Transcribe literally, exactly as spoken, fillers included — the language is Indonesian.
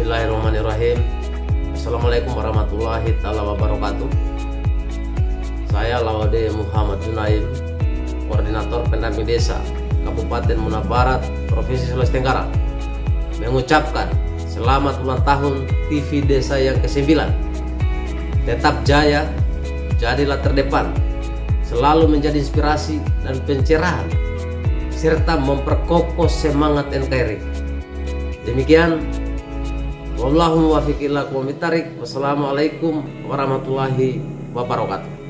Bismillahirrahmanirrahim. Assalamualaikum warahmatullahi taala wabarakatuh. Saya Laude Muhammad Junaim, Koordinator Pendamping Desa Kabupaten Muna Barat, Provinsi Sulawesi Tenggara, mengucapkan selamat ulang tahun T V Desa yang kesembilan. Tetap jaya, jadilah terdepan, selalu menjadi inspirasi dan pencerahan, serta memperkokoh semangat N K R I. Demikian, wallahul muwaffiq ila aqwamit thoriq. Wassalamualaikum warahmatullahi wabarakatuh.